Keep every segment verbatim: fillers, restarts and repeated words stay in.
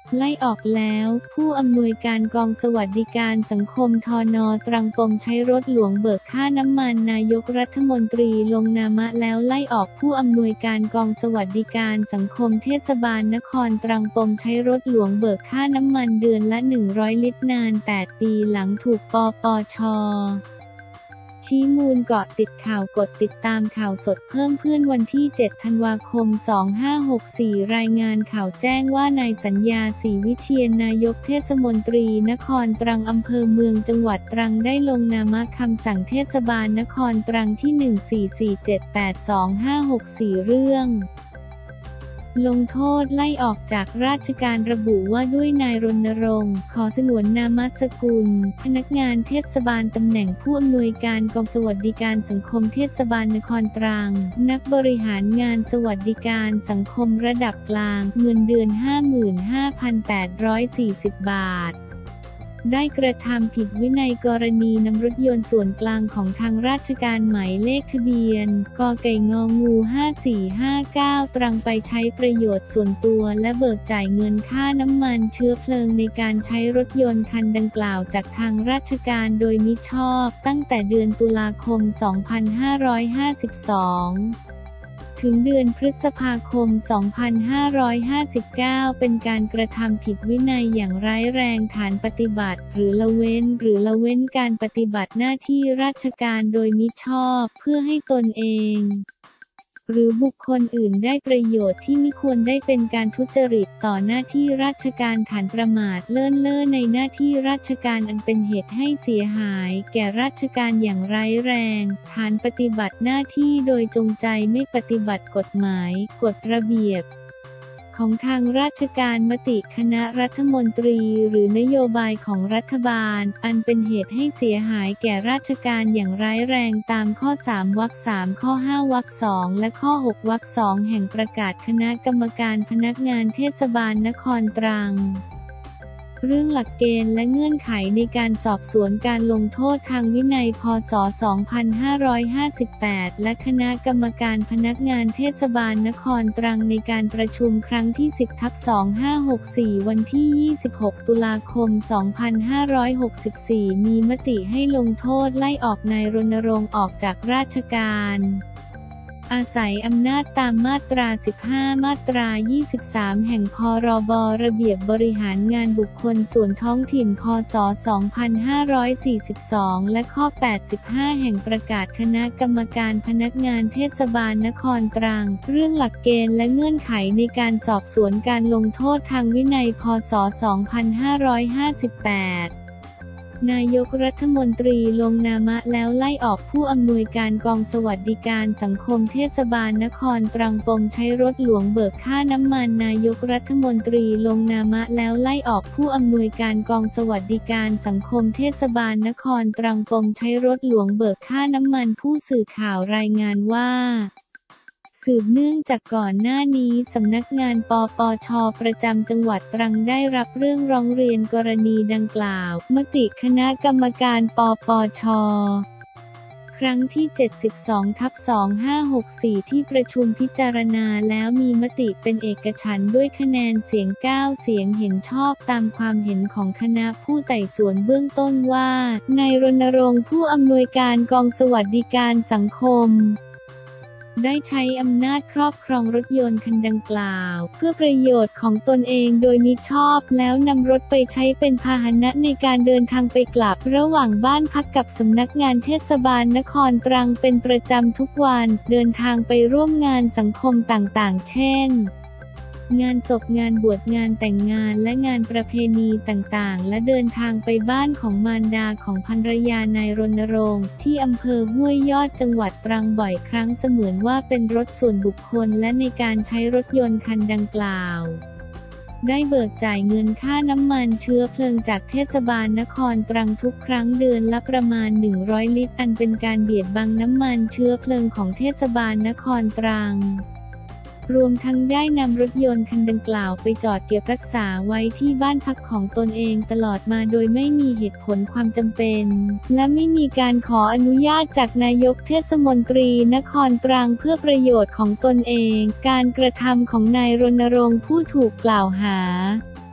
ไล่ออกแล้วผู้อำนวยการกองสวัสดิการสังคมทน.ตรังปมใช้รถหลวงเบิกค่าน้ำมันนายกรัฐมนตรีลงนามะแล้วไล่ออกผู้อำนวยการกองสวัสดิการสังคมเทศบาลนครตรังปมใช้รถหลวงเบิกค่าน้ำมันเดือนละหนึ่งร้อยลิตรนานแปดปีหลังถูกปปช.ชี้มูลเกาะติดข่าวกดติดตามข่าวสดเพิ่มเพื่อนวันที่เจ็ดธันวาคมสองพันห้าร้อยหกสิบสี่รายงานข่าวแจ้งว่านายสัญญาศรีวิเชียรนายกเทศมนตรีนครตรังอำเภอเมืองจังหวัดตรังได้ลงนามคำสั่งเทศบาลนครตรังที่หนึ่ง สี่ สี่ เจ็ด แปด สอง ห้า หก สี่เรื่องลงโทษไล่ออกจากราชการระบุว่าด้วยนายรณรงค์ขอสงวนนามสกุลพนักงานเทศบาลตำแหน่งผู้อำนวยการกองสวัสดิการสังคมเทศบาลนครตรังนักบริหารงานสวัสดิการสังคมระดับกลางเงินเดือน ห้าหมื่นห้าพันแปดร้อยสี่สิบ บาทได้กระทำผิดวินัยกรณีนำรถยนต์ส่วนกลางของทางราชการหมายเลขทะเบียนกไก่งองูห้าสี่ห้าเก้าตรังไปใช้ประโยชน์ส่วนตัวและเบิกจ่ายเงินค่าน้ำมันเชื้อเพลิงในการใช้รถยนต์คันดังกล่าวจากทางราชการโดยมิชอบตั้งแต่เดือนตุลาคมสองพันห้าร้อยห้าสิบสองถึงเดือนพฤษภาคมสองพันห้าร้อยห้าสิบเก้าเป็นการกระทำผิดวินัยอย่างร้ายแรงฐานปฏิบัติหรือละเว้นหรือละเว้นการปฏิบัติหน้าที่ราชการโดยมิชอบเพื่อให้ตนเองหรือบุคคลอื่นได้ประโยชน์ที่มิควรได้เป็นการทุจริตต่อหน้าที่ราชการฐานประมาทเลินเล่อในหน้าที่ราชการอันเป็นเหตุให้เสียหายแก่ราชการอย่างร้ายแรงฐานปฏิบัติหน้าที่โดยจงใจไม่ปฏิบัติกฎหมายกฎระเบียบของทางราชการมติคณะรัฐมนตรีหรือนโยบายของรัฐบาลอันเป็นเหตุให้เสียหายแก่ราชการอย่างร้ายแรงตามข้อสามวรรคสามข้อห้าวรรคสองและข้อหกวรรคสองแห่งประกาศคณะกรรมการพนักงานเทศบาลนครตรังเรื่องหลักเกณฑ์และเงื่อนไขในการสอบสวนการลงโทษทางวินัยพ.ศ. สองพันห้าร้อยห้าสิบแปดและคณะกรรมการพนักงานเทศบาลนครตรังในการประชุมครั้งที่ สิบ ทับ สองพันห้าร้อยหกสิบสี่ วันที่ ยี่สิบหก ตุลาคม สองพันห้าร้อยหกสิบสี่ มีมติให้ลงโทษไล่ออกนายรณรงค์ออกจากราชการอาศัยอำนาจตามมาตรา สิบห้า มาตรา ยี่สิบสาม แห่งพรบ.ระเบียบบริหารงานบุคคลส่วนท้องถิ่นพ.ศ. สองพันห้าร้อยสี่สิบสอง และข้อ แปดสิบห้า แห่งประกาศคณะกรรมการพนักงานเทศบาลนครตรังเรื่องหลักเกณฑ์และเงื่อนไขในการสอบสวนการลงโทษทางวินัยพ.ศ. สองพันห้าร้อยห้าสิบแปดนายกรัฐมนตรีลงนามะแล้วไล่ออกผู้อำนวยการกองสวัสดิการสังคมเทศบาลนครตรังปมใช้รถหลวงเบิกค่าน้ำมันนายกรัฐมนตรีลงนามะแล้วไล่ออกผู้อำนวยการกองสวัสดิการสังคมเทศบาลนครตรังปมใช้รถหลวงเบิกค่าน้ำมันผู้สื่อข่าวรายงานว่าสืบเนื่องจากก่อนหน้านี้สำนักงานปปช.ประจำจังหวัดตรังได้รับเรื่องร้องเรียนกรณีดังกล่าวมติคณะกรรมการปปช.ครั้งที่ เจ็ดสิบสอง ทับ สองพันห้าร้อยหกสิบสี่ ที่ประชุมพิจารณาแล้วมีมติเป็นเอกฉันท์ด้วยคะแนนเสียงเก้าเสียงเห็นชอบตามความเห็นของคณะผู้ไต่สวนเบื้องต้นว่านายรณรงค์ผู้อำนวยการกองสวัสดิการสังคมได้ใช้อำนาจครอบครองรถยนต์คันดังกล่าวเพื่อประโยชน์ของตนเองโดยมิชอบแล้วนำรถไปใช้เป็นพาหนะในการเดินทางไปกลับระหว่างบ้านพักกับสำนักงานเทศบาลนครตรังเป็นประจำทุกวันเดินทางไปร่วมงานสังคมต่างๆเช่นงานศพงานบวชงานแต่งงานและงานประเพณีต่างๆและเดินทางไปบ้านของมารดาของภรรยานายรณรงค์ที่อำเภอห้วยยอดจังหวัดตรังบ่อยครั้งเสมือนว่าเป็นรถส่วนบุคคลและในการใช้รถยนต์คันดังกล่าวได้เบิกจ่ายเงินค่าน้ำมันเชื้อเพลิงจากเทศบาลนครตรังทุกครั้งเดือนละประมาณหนึ่งร้อยลิตรอันเป็นการเบียดบังน้ำมันเชื้อเพลิงของเทศบาลนครตรังรวมทั้งได้นำรถยนต์คันดังกล่าวไปจอดเก็บรักษาไว้ที่บ้านพักของตนเองตลอดมาโดยไม่มีเหตุผลความจำเป็นและไม่มีการขออนุญาตจากนายกเทศมนตรีนครตรังเพื่อประโยชน์ของตนเองการกระทำของนายรณรงค์ผู้ถูกกล่าวหา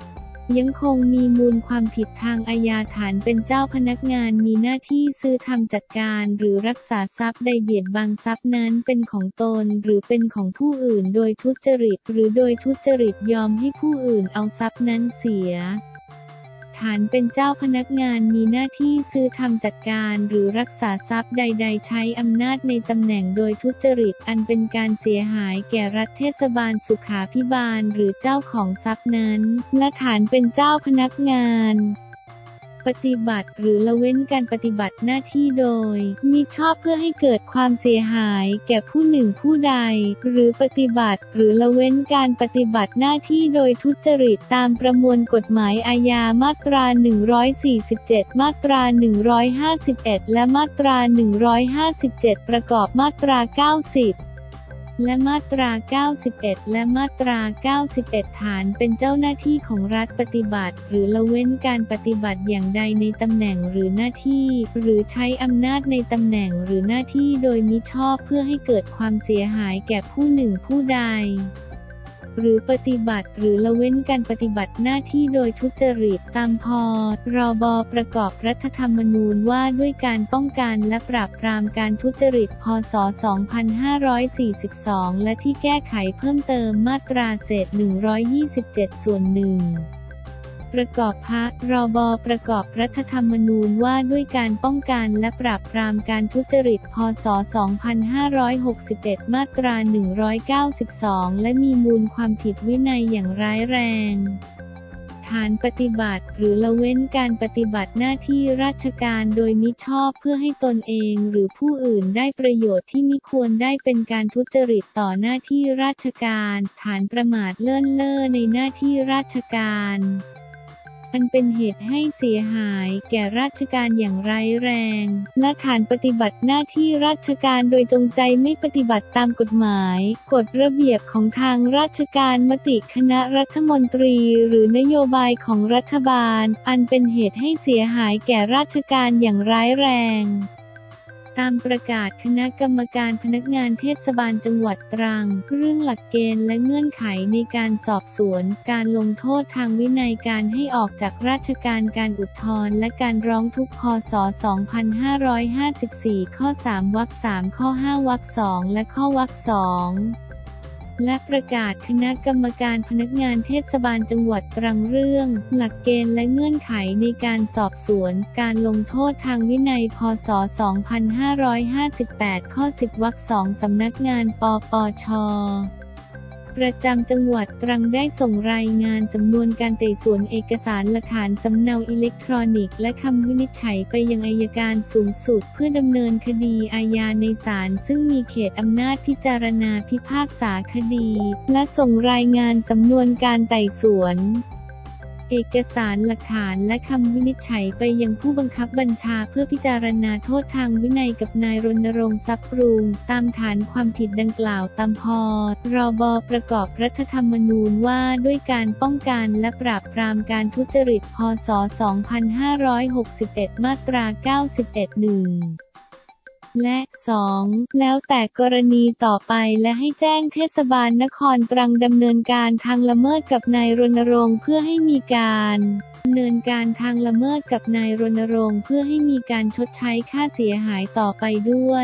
ยังคงมีมูลความผิดทางอาญาฐานเป็นเจ้าพนักงานมีหน้าที่ซื้อทำจัดการหรือรักษาทรัพย์ใดเบียดบังทรัพย์นั้นเป็นของตนหรือเป็นของผู้อื่นโดยทุจริตหรือโดยทุจริตยอมให้ผู้อื่นเอาทรัพย์นั้นเสียฐานเป็นเจ้าพนักงานมีหน้าที่ซื้อทำจัดการหรือรักษาทรัพย์ใดๆใช้อำนาจในตำแหน่งโดยทุจริตอันเป็นการเสียหายแก่รัฐเทศบาลสุขาภิบาลหรือเจ้าของทรัพย์นั้นและฐานเป็นเจ้าพนักงานปฏิบัติหรือละเว้นการปฏิบัติหน้าที่โดยมิชอบเพื่อให้เกิดความเสียหายแก่ผู้หนึ่งผู้ใดหรือปฏิบัติหรือละเว้นการปฏิบัติหน้าที่โดยทุจริตตามประมวลกฎหมายอาญามาตราหนึ่งร้อยสี่สิบเจ็ดมาตราหนึ่งร้อยห้าสิบเอ็ดและมาตราหนึ่งร้อยห้าสิบเจ็ดประกอบมาตราเก้าสิบและมาตราเก้าสิบเอ็ดและมาตราเก้าสิบเอ็ดฐานเป็นเจ้าหน้าที่ของรัฐปฏิบัติหรือละเว้นการปฏิบัติอย่างใดในตำแหน่งหรือหน้าที่หรือใช้อำนาจในตำแหน่งหรือหน้าที่โดยมิชอบเพื่อให้เกิดความเสียหายแก่ผู้หนึ่งผู้ใดหรือปฏิบัติหรือละเว้นการปฏิบัติหน้าที่โดยทุจริตตามพ.รบ.ประกอบรัฐธรรมนูญว่าด้วยการป้องกันและปราบปรามการทุจริตพ.ศ. สองพันห้าร้อยสี่สิบสองและที่แก้ไขเพิ่มเติมมาตราเศษหนึ่งร้อยยี่สิบเจ็ดส่วนหนึ่งประกอบพรบ.ประกอบรัฐธรรมนูญว่าด้วยการป้องกันและปราบปรามการทุจริตพ.ศ. สองพันห้าร้อยหกสิบเอ็ดมาตราหนึ่งร้อยเก้าสิบสองและมีมูลความผิดวินัยอย่างร้ายแรงฐานปฏิบัติหรือละเว้นการปฏิบัติหน้าที่ราชการโดยมิชอบเพื่อให้ตนเองหรือผู้อื่นได้ประโยชน์ที่มิควรได้เป็นการทุจริตต่อหน้าที่ราชการฐานประมาทเลินเล่อในหน้าที่ราชการอันเป็นเหตุให้เสียหายแก่ราชการอย่างร้ายแรงและฐานปฏิบัติหน้าที่ราชการโดยจงใจไม่ปฏิบัติตามกฎหมายกฎระเบียบของทางราชการมติคณะรัฐมนตรีหรือนโยบายของรัฐบาลอันเป็นเหตุให้เสียหายแก่ราชการอย่างร้ายแรงตามประกาศคณะกรรมการพนักงานเทศบาลจังหวัดตรังเรื่องหลักเกณฑ์และเงื่อนไขในการสอบสวนการลงโทษทางวินัยการให้ออกจากราชการการอุทธรณ์และการร้องทุกข์พ.ศ. สองพันห้าร้อยห้าสิบสี่ข้อสามวรรคสามข้อห้าวรรคสองและข้อวรรคสองและประกาศคณะกรรมการพนักงานเทศบาลจังหวัดตรังเรื่องหลักเกณฑ์และเงื่อนไขในการสอบสวนการลงโทษทางวินัยพ.ศ. สองพันห้าร้อยห้าสิบแปดข้อสิบวรรคสองสำนักงานปปช.ประจำจังหวัดตรังได้ส่งรายงานสำนวนการไต่สวนเอกสารหลักฐานสำเนาอิเล็กทรอนิกส์และคำวินิจฉัยไปยังอัยการสูงสุดเพื่อดำเนินคดีอาญาในศาลซึ่งมีเขตอำนาจพิจารณาพิพากษาคดีและส่งรายงานสำนวนการไต่สวนเอกสารหลักฐานและคำวินิจฉัยไปยังผู้บังคับบัญชาเพื่อพิจารณาโทษทางวินัยกับนายรณรงค์ทรัพย์ปรุงตามฐานความผิดดังกล่าวตามพ.รบ.ประกอบรัฐธรรมนูญว่าด้วยการป้องกันและปราบปรามการทุจริตพ.ศ. สองพันห้าร้อยหกสิบเอ็ดมาตราเก้าสิบเอ็ด หนึ่งและสองแล้วแต่กรณีต่อไปและให้แจ้งเทศบาลนครตรังดำเนินการทางละเมิดกับนายรณรงค์เพื่อให้มีการดำเนินการทางละเมิดกับนายรณรงค์เพื่อให้มีการชดใช้ค่าเสียหายต่อไปด้วย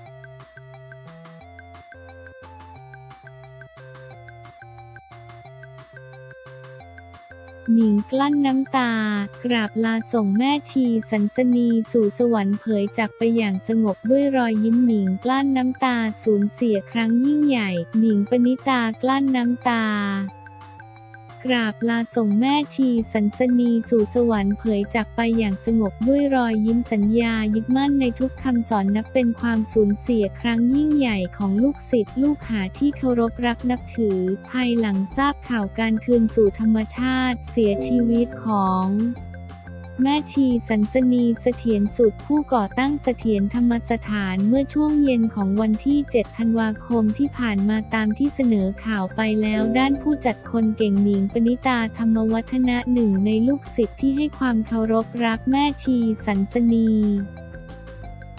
หนิงกลั้นน้ำตากราบลาส่งแม่ชีสันสนีสู่สวรรค์เผยจากไปอย่างสงบด้วยรอยยิ้มหนิงกลั้นน้ำตาสูญเสียครั้งยิ่งใหญ่หนิงปณิตากลั้นน้ำตากราบลาส่งแม่ชีสันสนีสู่สวรรค์เผยจากไปอย่างสงบด้วยรอยยิ้มสัญญายึดมั่นในทุกคำสอนนับเป็นความสูญเสียครั้งยิ่งใหญ่ของลูกศิษย์ลูกหาที่เคารพรักนับถือภายหลังทราบข่าวการคืนสู่ธรรมชาติเสียชีวิตของแม่ชีสันสนีเสถียรสุดผู้ก่อตั้งเสถียรธรรมสถานเมื่อช่วงเย็นของวันที่เจ็ดธันวาคมที่ผ่านมาตามที่เสนอข่าวไปแล้วด้านผู้จัดคนเก่งหนิงปณิตาธรรมวัฒนะหนึ่งในลูกศิษย์ที่ให้ความเคารพรักแม่ชีสันสนี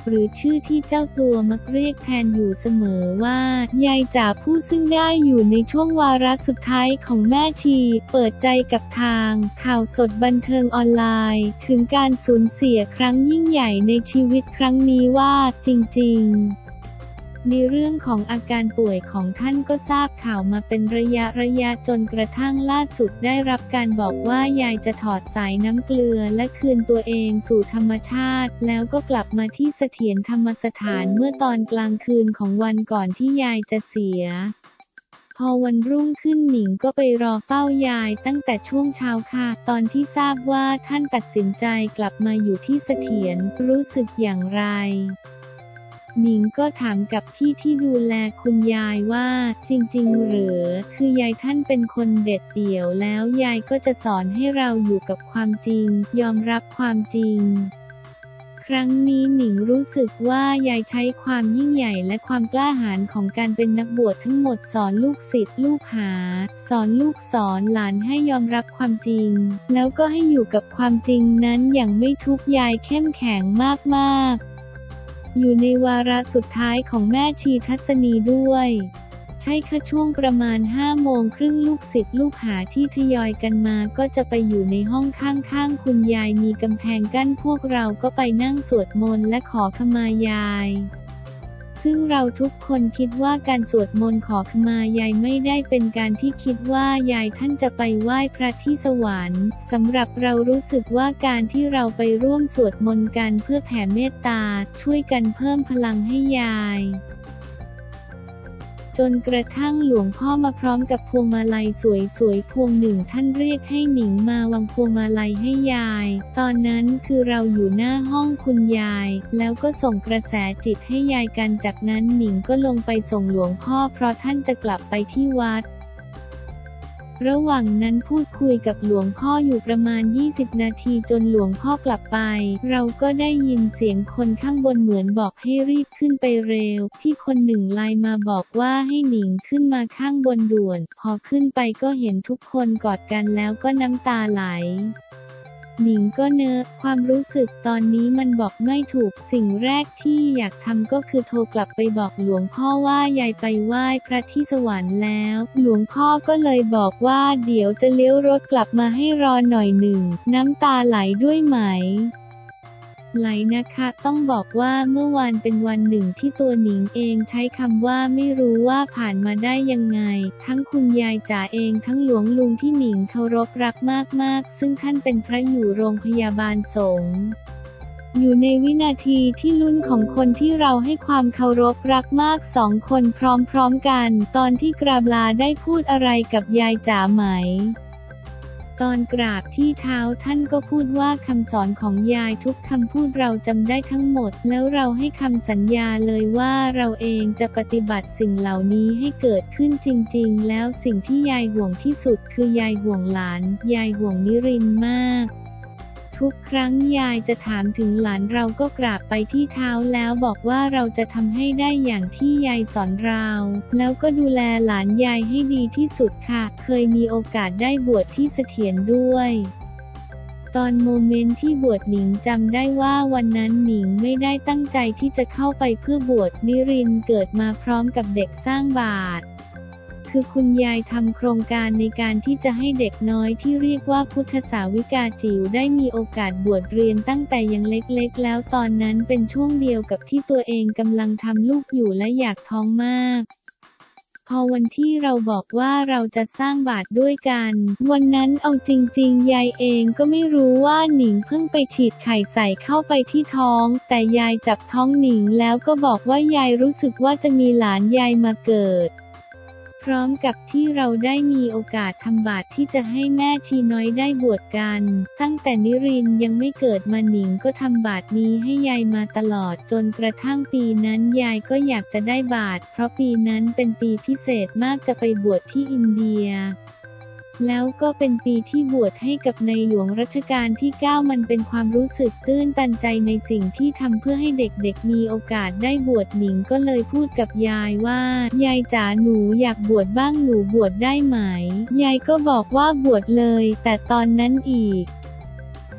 หรือชื่อที่เจ้าตัวมักเรียกแทนอยู่เสมอว่ายายจ๋าผู้ซึ่งได้อยู่ในช่วงวาระสุดท้ายของแม่ชีเปิดใจกับทางข่าวสดบันเทิงออนไลน์ถึงการสูญเสียครั้งยิ่งใหญ่ในชีวิตครั้งนี้ว่าจริงๆในเรื่องของอาการป่วยของท่านก็ทราบข่าวมาเป็นระยะระยะจนกระทั่งล่าสุดได้รับการบอกว่ายายจะถอดสายน้ำเกลือและคืนตัวเองสู่ธรรมชาติแล้วก็กลับมาที่เสถียรธรรมสถานเมื่อตอนกลางคืนของวันก่อนที่ยายจะเสียพอวันรุ่งขึ้นหนิงก็ไปรอเฝ้ายายตั้งแต่ช่วงเช้าค่ะตอนที่ทราบว่าท่านตัดสินใจกลับมาอยู่ที่เสถียรรู้สึกอย่างไรหนิงก็ถามกับพี่ที่ดูแลคุณยายว่าจริงๆหรือคือยายท่านเป็นคนเด็ดเดี่ยวแล้วยายก็จะสอนให้เราอยู่กับความจริงยอมรับความจริงครั้งนี้หนิงรู้สึกว่ายายใช้ความยิ่งใหญ่และความกล้าหาญของการเป็นนักบวชทั้งหมดสอนลูกศิษย์ลูกหาสอนลูกสอนหลานให้ยอมรับความจริงแล้วก็ให้อยู่กับความจริงนั้นอย่างไม่ทุกข์ยายเข้มแข็งมากๆอยู่ในวาระสุดท้ายของแม่ชีทัศนีด้วยใช่ค่ะช่วงประมาณห้าโมงครึ่งลูกศิษย์ลูกหาที่ทยอยกันมาก็จะไปอยู่ในห้องข้างๆคุณยายมีกำแพงกั้นพวกเราก็ไปนั่งสวดมนต์และขอขมายายซึ่งเราทุกคนคิดว่าการสวดมนต์ขอขมายายไม่ได้เป็นการที่คิดว่ายายท่านจะไปไหว้พระที่สวรรค์สำหรับเรารู้สึกว่าการที่เราไปร่วมสวดมนต์กันเพื่อแผ่เมตตาช่วยกันเพิ่มพลังให้ยายจนกระทั่งหลวงพ่อมาพร้อมกับพวงมาลัยสวยๆพวงหนึ่งท่านเรียกให้หนิงมาวางพวงมาลัยให้ยายตอนนั้นคือเราอยู่หน้าห้องคุณยายแล้วก็ส่งกระแสจิตให้ยายกันจากนั้นหนิงก็ลงไปส่งหลวงพ่อเพราะท่านจะกลับไปที่วัดระหว่างนั้นพูดคุยกับหลวงพ่ออยู่ประมาณยี่สิบนาทีจนหลวงพ่อกลับไปเราก็ได้ยินเสียงคนข้างบนเหมือนบอกให้รีบขึ้นไปเร็วพี่คนหนึ่งไลน์มาบอกว่าให้หนิงขึ้นมาข้างบนด่วนพอขึ้นไปก็เห็นทุกคนกอดกันแล้วก็น้ำตาไหลหนิงก็เนอะความรู้สึกตอนนี้มันบอกไม่ถูกสิ่งแรกที่อยากทำก็คือโทรกลับไปบอกหลวงพ่อว่ายายไปไหว้พระที่สวรรค์แล้วหลวงพ่อก็เลยบอกว่าเดี๋ยวจะเลี้ยวรถกลับมาให้รอหน่อยหนึ่งน้ำตาไหลด้วยไหมไหลนะคะต้องบอกว่าเมื่อวานเป็นวันหนึ่งที่ตัวหนิงเองใช้คำว่าไม่รู้ว่าผ่านมาได้ยังไงทั้งคุณยายจ๋าเองทั้งหลวงลุงที่หนิงเคารพรักมากๆซึ่งท่านเป็นพระอยู่โรงพยาบาลสงฆ์อยู่ในวินาทีที่ลุ้นของคนที่เราให้ความเคารพรักมากสองคนพร้อมๆกันตอนที่กราบลาได้พูดอะไรกับยายจ๋าไหมตอนกราบที่เท้าท่านก็พูดว่าคำสอนของยายทุกคำพูดเราจำได้ทั้งหมดแล้วเราให้คำสัญญาเลยว่าเราเองจะปฏิบัติสิ่งเหล่านี้ให้เกิดขึ้นจริงๆแล้วสิ่งที่ยายห่วงที่สุดคือยายห่วงหลานยายห่วงนิรินทร์มากทุกครั้งยายจะถามถึงหลานเราก็กราบไปที่เท้าแล้วบอกว่าเราจะทำให้ได้อย่างที่ยายสอนเราแล้วก็ดูแลหลานยายให้ดีที่สุดค่ะเคยมีโอกาสได้บวชที่เสถียรด้วยตอนโมเมนต์ที่บวชหนิงจำได้ว่าวันนั้นหนิงไม่ได้ตั้งใจที่จะเข้าไปเพื่อบวชนิรินทร์เกิดมาพร้อมกับเด็กสร้างบาตรคือคุณยายทำโครงการในการที่จะให้เด็กน้อยที่เรียกว่าพุทธสาวิกาจิ๋วได้มีโอกาสบวชเรียนตั้งแต่ยังเล็กๆแล้วตอนนั้นเป็นช่วงเดียวกับที่ตัวเองกำลังทำลูกอยู่และอยากท้องมากพอวันที่เราบอกว่าเราจะสร้างบาตรด้วยกันวันนั้นเอาจริงๆยายเองก็ไม่รู้ว่าหนิงเพิ่งไปฉีดไข่ใส่เข้าไปที่ท้องแต่ยายจับท้องหนิงแล้วก็บอกว่ายายรู้สึกว่าจะมีหลานยายมาเกิดพร้อมกับที่เราได้มีโอกาสทำบาตรที่จะให้แม่ชีน้อยได้บวชกันตั้งแต่นิรินทร์ยังไม่เกิดมาหนิงก็ทำบาตรนี้ให้ยายมาตลอดจนกระทั่งปีนั้นยายก็อยากจะได้บาตรเพราะปีนั้นเป็นปีพิเศษมากจะไปบวชที่อินเดียแล้วก็เป็นปีที่บวชให้กับในหลวงรัชกาลที่เก้ามันเป็นความรู้สึกตื้นตันใจในสิ่งที่ทำเพื่อให้เด็กๆมีโอกาสได้บวชหนิงก็เลยพูดกับยายว่ายายจ๋าหนูอยากบวชบ้างหนูบวชได้ไหมยายก็บอกว่าบวชเลยแต่ตอนนั้นอีก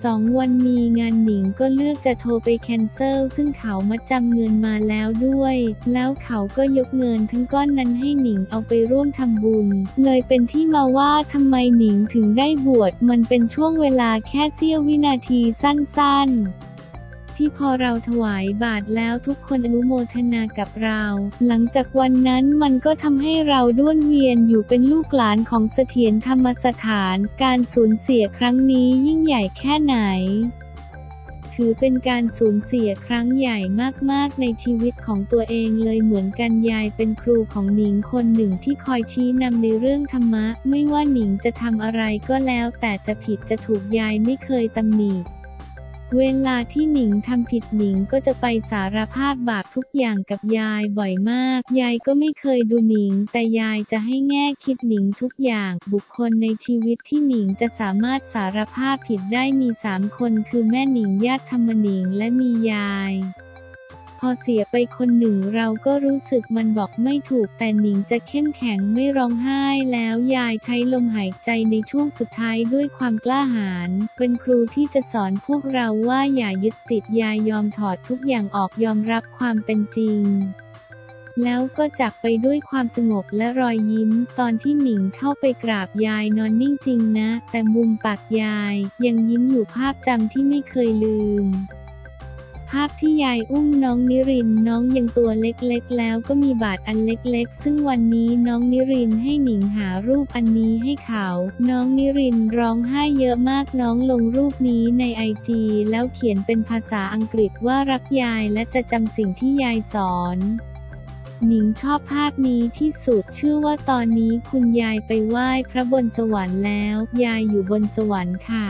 สองวันมีงานหนิงก็เลือกจะโทรไปแคนเซิลซึ่งเขามัดจำเงินมาแล้วด้วยแล้วเขาก็ยกเงินทั้งก้อนนั้นให้หนิงเอาไปร่วมทำบุญเลยเป็นที่มาว่าทำไมหนิงถึงได้บวชมันเป็นช่วงเวลาแค่เสี้ยววินาทีสั้นๆที่พอเราถวายบาตรแล้วทุกคนอนุโมทนากับเราหลังจากวันนั้นมันก็ทำให้เราด้วนเวียนอยู่เป็นลูกหลานของเสถียรธรรมสถานการสูญเสียครั้งนี้ยิ่งใหญ่แค่ไหนถือเป็นการสูญเสียครั้งใหญ่มากๆในชีวิตของตัวเองเลยเหมือนกันยายเป็นครูของหนิงคนหนึ่งที่คอยชี้นำในเรื่องธรรมะไม่ว่าหนิงจะทำอะไรก็แล้วแต่จะผิดจะถูกยายไม่เคยตำหนิเวลาที่หนิงทำผิดหนิงก็จะไปสารภาพบาปทุกอย่างกับยายบ่อยมากยายก็ไม่เคยดูหนิงแต่ยายจะให้แง่คิดหนิงทุกอย่างบุคคลในชีวิตที่หนิงจะสามารถสารภาพผิดได้มีสามคนคือแม่หนิงญาติธรรมหนิงและมียายพอเสียไปคนหนึ่งเราก็รู้สึกมันบอกไม่ถูกแต่หนิงจะเข้มแข็งไม่ร้องไห้แล้วยายใช้ลมหายใจในช่วงสุดท้ายด้วยความกล้าหาญเป็นครูที่จะสอนพวกเราว่าอย่ายึดติดยายยอมถอดทุกอย่างออกยอมรับความเป็นจริงแล้วก็จากไปด้วยความสงบและรอยยิ้มตอนที่หนิงเข้าไปกราบยายนอนนิ่งจริงนะแต่มุมปากยายยังยิ้มอยู่ภาพจำที่ไม่เคยลืมภาพที่ยายอุ้มน้องนิรินทร์น้องยังตัวเล็กๆแล้วก็มีบาดอันเล็กๆซึ่งวันนี้น้องนิรินทร์ให้หนิงหารูปอันนี้ให้เขาน้องนิรินทร์ร้องไห้เยอะมากน้องลงรูปนี้ในไอจีแล้วเขียนเป็นภาษาอังกฤษว่ารักยายและจะจำสิ่งที่ยายสอนหนิงชอบภาพนี้ที่สุดเชื่อว่าตอนนี้คุณยายไปไหว้พระบนสวรรค์แล้วยายอยู่บนสวรรค์ค่ะ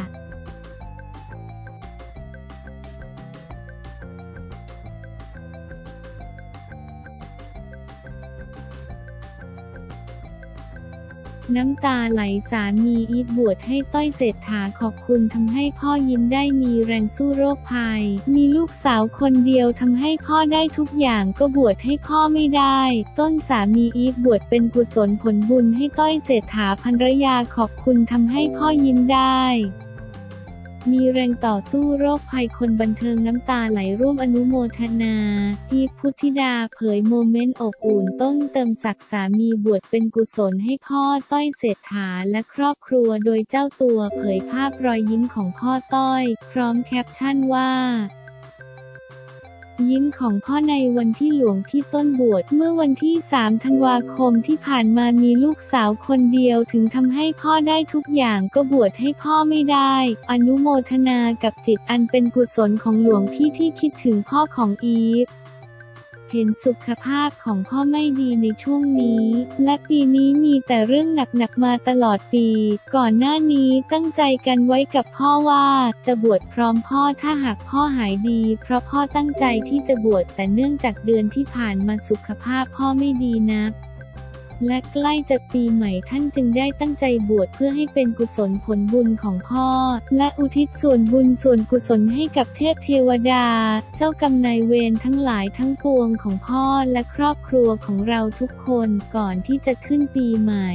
น้ำตาไหลสามีอีฟบวชให้ต้อยเศรษฐาขอบคุณทำให้พ่อยิ้มได้มีแรงสู้โรคภัยมีลูกสาวคนเดียวทำให้พ่อได้ทุกอย่างก็บวชให้พ่อไม่ได้ต้นสามีอีฟบวชเป็นกุศลผลบุญให้ต้อยเศรษฐาภรรยาขอบคุณทำให้พ่อยิ้มได้มีแรงต่อสู้โรคภัยคนบันเทิงน้ำตาไหลร่วมอนุโมทนาอีฟพุทธิดาเผยโมเมนต์อบอุ่นต้นเติมศักดิ์สามีบวชเป็นกุศลให้พ่อต้อยเศรษฐาและครอบครัวโดยเจ้าตัวเผยภาพรอยยิ้มของพ่อต้อยพร้อมแคปชั่นว่ายิ้มของพ่อในวันที่หลวงพี่ต้นบวชเมื่อวันที่สามธันวาคมที่ผ่านมามีลูกสาวคนเดียวถึงทำให้พ่อได้ทุกอย่างก็บวชให้พ่อไม่ได้อนุโมทนากับจิตอันเป็นกุศลของหลวงพี่ที่คิดถึงพ่อของอีฟเห็นสุขภาพของพ่อไม่ดีในช่วงนี้และปีนี้มีแต่เรื่องหนักๆมาตลอดปีก่อนหน้านี้ตั้งใจกันไว้กับพ่อว่าจะบวชพร้อมพ่อถ้าหากพ่อหายดีเพราะพ่อตั้งใจที่จะบวชแต่เนื่องจากเดือนที่ผ่านมาสุขภาพพ่อไม่ดีนักและใกล้จะปีใหม่ท่านจึงได้ตั้งใจบวชเพื่อให้เป็นกุศลผลบุญของพ่อและอุทิศส่วนบุญส่วนกุศลให้กับเทพเทวดาเจ้ากรรมนายเวรทั้งหลายทั้งปวงของพ่อและครอบครัวของเราทุกคนก่อนที่จะขึ้นปีใหม่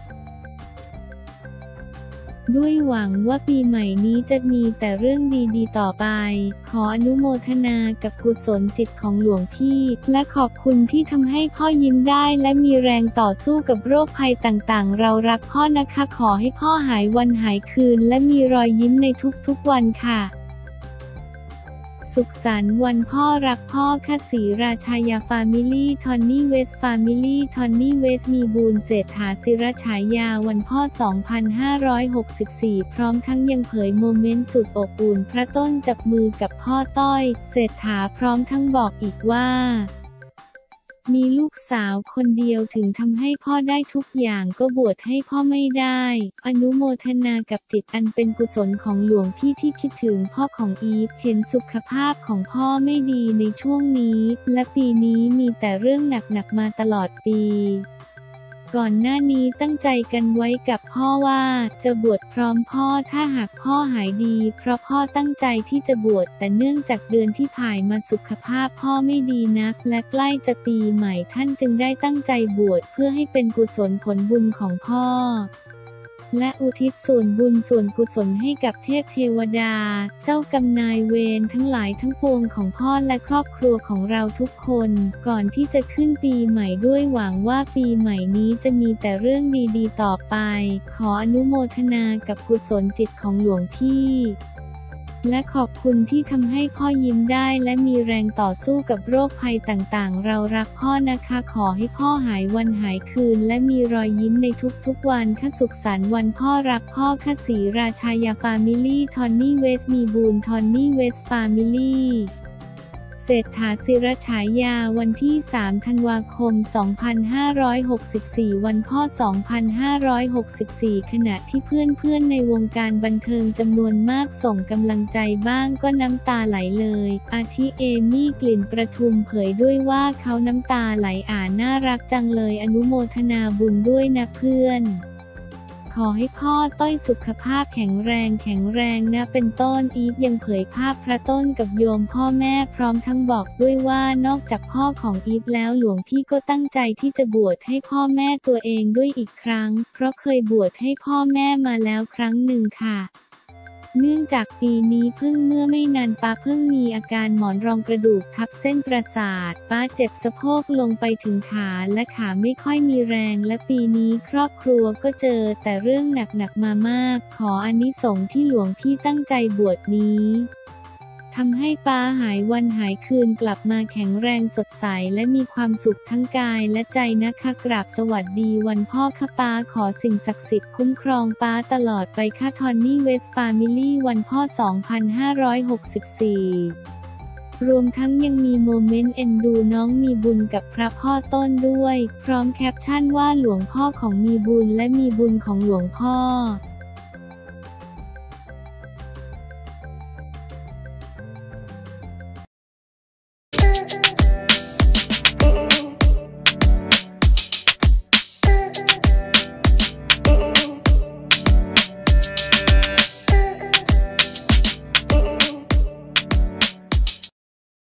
ด้วยหวังว่าปีใหม่นี้จะมีแต่เรื่องดีๆต่อไปขออนุโมทนากับกุศลจิตของหลวงพี่และขอบคุณที่ทำให้พ่อยิ้มได้และมีแรงต่อสู้กับโรคภัยต่างๆเรารักพ่อนะคะขอให้พ่อหายวันหายคืนและมีรอยยิ้มในทุกๆวันค่ะสุขสันต์วันพ่อรักพ่อค่ะศรีราชายาฟามิลี่ทอนนี่เวสฟามิลี่ทอนนี่เวสมีบูลเศรษฐาศิรฉายาวันพ่อ สองพันห้าร้อยหกสิบสี่ พร้อมทั้งยังเผยโมเมนต์สุดอบอุ่นพระต้นจับมือกับพ่อต้อยเศรษฐาพร้อมทั้งบอกอีกว่ามีลูกสาวคนเดียวถึงทำให้พ่อได้ทุกอย่างก็บวชให้พ่อไม่ได้อนุโมทนากับจิตอันเป็นกุศลของหลวงพี่ที่คิดถึงพ่อของอีฟเห็นสุขภาพของพ่อไม่ดีในช่วงนี้และปีนี้มีแต่เรื่องหนักๆมาตลอดปีก่อนหน้านี้ตั้งใจกันไว้กับพ่อว่าจะบวชพร้อมพ่อถ้าหากพ่อหายดีเพราะพ่อตั้งใจที่จะบวชแต่เนื่องจากเดือนที่ผ่านมาสุขภาพพ่อไม่ดีนักและใกล้จะปีใหม่ท่านจึงได้ตั้งใจบวชเพื่อให้เป็นกุศลผลบุญของพ่อและอุทิศส่วนบุญส่วนกุศลให้กับเทพเทวดาเจ้ากรรมนายเวรทั้งหลายทั้งปวงของพ่อและครอบครัวของเราทุกคนก่อนที่จะขึ้นปีใหม่ด้วยหวังว่าปีใหม่นี้จะมีแต่เรื่องดีๆต่อไปขออนุโมทนากับกุศลจิตของหลวงพี่และขอบคุณที่ทำให้พ่อยิ้มได้และมีแรงต่อสู้กับโรคภัยต่างๆเรารักพ่อนะคะขอให้พ่อหายวันหายคืนและมีรอยยิ้มในทุกๆวันค่ะสุขสันต์วันพ่อรักพ่อค่ะศรีราชายาฟามิลี่ทอนนี่เวสมีบูนทอนนี่เวสฟามิลี่เศรษฐาศิรฉายาวันที่สามธันวาคมสองพันห้าร้อยหกสิบสี่วันพ่อสองพันห้าร้อยหกสิบสี่ขณะที่เพื่อนๆในวงการบันเทิงจำนวนมากส่งกำลังใจบ้างก็น้ำตาไหลเลยอาทิเอมี่กลิ่นประทุมเผยด้วยว่าเขาน้ำตาไหลอ่านน่ารักจังเลยอนุโมทนาบุญด้วยนะเพื่อนขอให้พ่อต้อยสุขภาพแข็งแรงแข็งแรงนะเป็นต้นอีฟยังเผยภาพพระต้นกับโยมพ่อแม่พร้อมทั้งบอกด้วยว่านอกจากพ่อของอีฟแล้วหลวงพี่ก็ตั้งใจที่จะบวชให้พ่อแม่ตัวเองด้วยอีกครั้งเพราะเคยบวชให้พ่อแม่มาแล้วครั้งหนึ่งค่ะเนื่องจากปีนี้เพิ่งเมื่อไม่นานป้าเพิ่งมีอาการหมอนรองกระดูกทับเส้นประสาทป้าเจ็บสะโพกลงไปถึงขาและขาไม่ค่อยมีแรงและปีนี้ครอบครัวก็เจอแต่เรื่องหนักๆมามากขออานิสงส์ที่หลวงพี่ตั้งใจบวชนี้ทำให้ป้าหายวันหายคืนกลับมาแข็งแรงสดใสและมีความสุขทั้งกายและใจนะคะกราบสวัสดีวันพ่อค่ะป้าขอสิ่งศักดิ์สิทธิ์คุ้มครองป้าตลอดไปค่ะทอนนี่เวสฟามิลี่วันพ่อสองพันห้าร้อยหกสิบสี่รวมทั้งยังมีโมเมนต์เอ็นดูน้องมีบุญกับพระพ่อต้นด้วยพร้อมแคปชั่นว่าหลวงพ่อของมีบุญและมีบุญของหลวงพ่อ